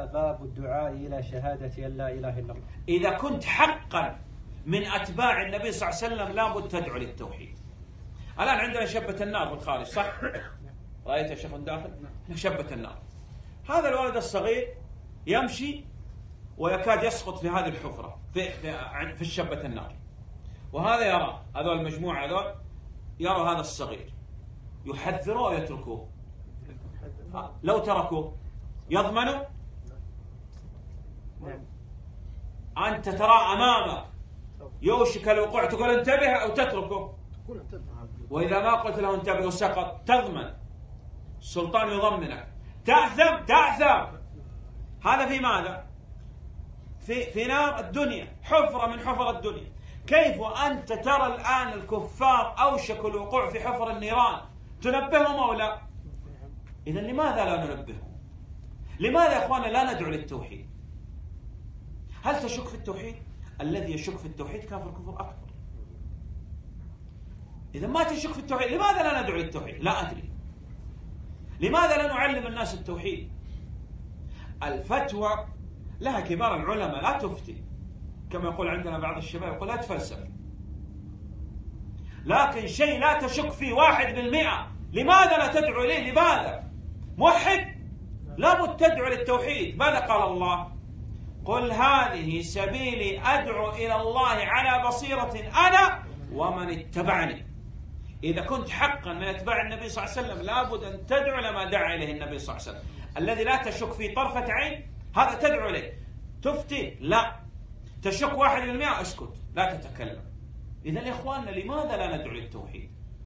باب الدعاء إلى شهادة أن لا إله إلا الله. إذا كنت حقا من أتباع النبي صلى الله عليه وسلم لابد تدعو للتوحيد. الآن عندنا شبة النار بالخارج، صح؟ رأيت يا شيخ من داخل؟ شبة النار. هذا الولد الصغير يمشي ويكاد يسقط في هذه الحفرة في الشبة النار، وهذا يرى، هذول المجموعة هذول يروا هذا الصغير، يحذروه ويتركوه. لو تركوه يضمنوا؟ أنت ترى أمامك يوشك الوقوع، تقول انتبه أو تتركه؟ وإذا ما قلت له انتبه وسقط تضمن، السلطان يضمنك، تعثم. هذا في ماذا؟ في نار الدنيا، حفرة من حفر الدنيا. كيف وأنت ترى الآن الكفار أوشكوا الوقوع في حفر النيران، تنبههم أو لا؟ إذا لماذا لا ننبههم؟ لماذا يا أخوانا لا ندعو للتوحيد؟ هل تشك في التوحيد؟ الذي يشك في التوحيد كافر كفر أكبر. إذا ما تشك في التوحيد لماذا لا ندعو للتوحيد؟ لا أدري. لماذا لا نعلم الناس التوحيد؟ الفتوى لها كبار العلماء، لا تفتي كما يقول عندنا بعض الشباب، يقول لا تفلسف. لكن شيء لا تشك فيه 1%، لماذا لا تدعو إليه؟ لماذا؟ موحد لابد تدعو للتوحيد. ماذا قال الله؟ قل هذه سبيلي أدعو إلى الله على بصيرة أنا ومن اتبعني. إذا كنت حقا من أتباع النبي صلى الله عليه وسلم لابد أن تدعو لما دعا إليه النبي صلى الله عليه وسلم، الذي لا تشك في طرفة عين، هذا تدعو إليه. تفتي؟ لا. تشك 1%، اسكت لا تتكلم. إذا يا إخواننا لماذا لا ندعو للتوحيد؟